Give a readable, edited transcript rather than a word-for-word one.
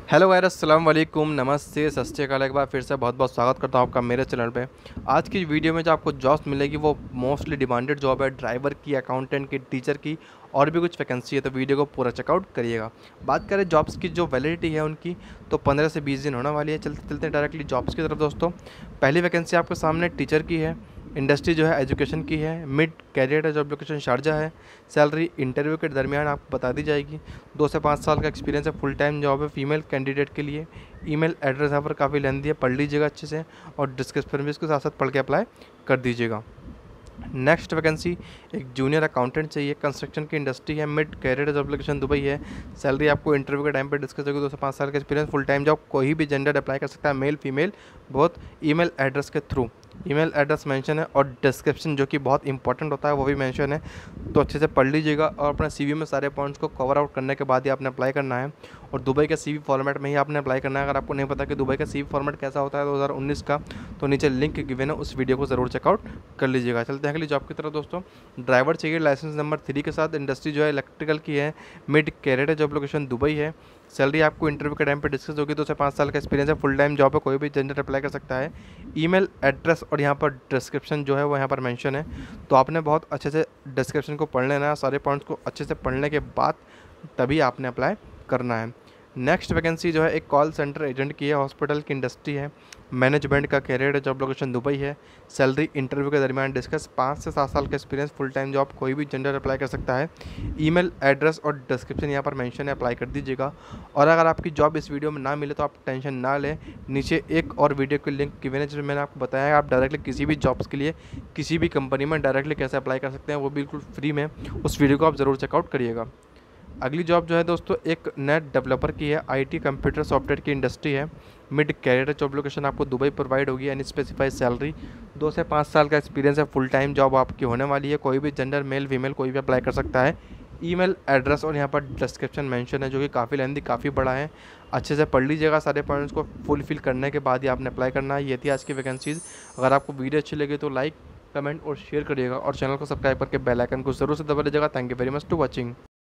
Hello guys, अस्सलाम वालेकुम, नमस्ते, सत श्री अकाल। एक बार फिर से बहुत बहुत स्वागत करता हूँ आपका मेरे चैनल पे। आज की वीडियो में जो आपको जॉब्स मिलेगी वो मोस्टली डिमांडेड जॉब है, ड्राइवर की, अकाउंटेंट की, टीचर की और भी कुछ वैकेंसी है, तो वीडियो को पूरा चेकआउट करिएगा। बात करें जॉब्स की, जो वैलिडिटी है उनकी, तो 15 से 20 दिन होने वाली है। चलते चलते डायरेक्टली जॉब्स की तरफ दोस्तों। पहली वैकेंसी आपके सामने टीचर की है। इंडस्ट्री जो है एजुकेशन की है। मिड कैरियर है, जॉब लोकेशन शारजा है। सैलरी इंटरव्यू के दरमियान आपको बता दी जाएगी। 2 से 5 साल का एक्सपीरियंस है, फुल टाइम जॉब है फीमेल कैंडिडेट के लिए। ईमेल एड्रेस यहाँ पर काफ़ी लेंदी है, पढ़ लीजिएगा अच्छे से और डिस्क्रिप्शन भी इसके साथ साथ पढ़ के अप्लाई कर दीजिएगा। नेक्स्ट वैकेंसी एक जूनियर अकाउंटेंट चाहिए। कंस्ट्रक्शन की इंडस्ट्री है। Mid career job location Dubai है। सैलरी आपको इंटरव्यू के टाइम पे डिस्कस होगी। 2 से 5 साल का एक्सपीरियंस, फुल टाइम जॉब, कोई भी जेंडर अप्लाई कर सकता है, मेल फीमेल बहुत। ईमेल एड्रेस के थ्रू, ईमेल एड्रेस मेंशन है और डिस्क्रिप्शन जो कि बहुत इंपॉर्टेंट होता है वो भी मेंशन है, तो अच्छे से पढ़ लीजिएगा और अपने सीवी में सारे पॉइंट्स को कवर आउट करने के बाद ही आपने अप्लाई करना है। और दुबई का सीवी फॉर्मेट में ही आपने अप्लाई करना है। अगर आपको नहीं पता कि दुबई का सीवी फॉर्मेट कैसा होता है 2019 का, तो नीचे लिंक गिवन है, उस वीडियो को ज़रूर चेकआउट कर लीजिएगा। चलते हैं अगली जॉब की तरफ दोस्तों। ड्राइवर चाहिए लाइसेंस नंबर 3 के साथ। इंडस्ट्री जो है इलेक्ट्रिकल की है। मिड कैरियर है, जॉब लोकेशन दुबई है। सैलरी आपको इंटरव्यू के टाइम पे डिस्कस होगी। 2 से 5 साल का एक्सपीरियंस है, फुल टाइम जॉब है, कोई भी जेंडर अप्लाई कर सकता है। ईमेल एड्रेस और यहाँ पर डिस्क्रिप्शन जो है वो यहाँ पर मेंशन है, तो आपने बहुत अच्छे से डिस्क्रिप्शन को पढ़ लेना है। सारे पॉइंट्स को अच्छे से पढ़ने के बाद तभी आपने अप्लाई करना है। नेक्स्ट वैकेंसी जो है एक कॉल सेंटर एजेंट की है। हॉस्पिटल की इंडस्ट्री है। मैनेजमेंट का कैरियर है, जॉब लोकेशन दुबई है। सैलरी इंटरव्यू के दरमियान डिस्कस। 5 से 7 साल का एक्सपीरियंस, फुल टाइम जॉब, कोई भी जेंडर अप्लाई कर सकता है। ईमेल एड्रेस और डिस्क्रिप्शन यहाँ पर मेंशन है, अप्लाई कर दीजिएगा। और अगर आपकी जॉब इस वीडियो में ना मिले तो आप टेंशन ना लें, नीचे एक और वीडियो की लिंक गिवन है जिसमें मैंने आपको बताया है आप डायरेक्टली किसी भी जॉब्स के लिए किसी भी कंपनी में डायरेक्टली कैसे अप्लाई कर सकते हैं, वो बिल्कुल फ्री में। उस वीडियो को आप ज़रूर चेकआउट करिएगा। अगली जॉब जो है दोस्तों एक नेट डेवलपर की है। आईटी कंप्यूटर सॉफ्टवेयर की इंडस्ट्री है। मिड कैरियर जॉब लोकेशन आपको दुबई प्रोवाइड होगी। Unspecified salary. 2 से 5 साल का एक्सपीरियंस है, फुल टाइम जॉब आपकी होने वाली है। कोई भी जेंडर मेल फीमेल कोई भी अप्लाई कर सकता है। ईमेल एड्रेस और यहाँ पर डिस्क्रिप्शन मेंशन है जो कि काफ़ी लेंदी, काफ़ी बड़ा है। अच्छे से पढ़ लीजिएगा, सारे पॉइंट्स को फुलफिल करने के बाद ही आपने अप्लाई करना है। ये थी आज की वैकेंसीज़। अगर आपको वीडियो अच्छी लगी तो लाइक, कमेंट और शेयर करिएगा और चैनल को सब्सक्राइब करके बेल आइकन को ज़रूर से दबा लीजिएगा। Thank you very much to watching.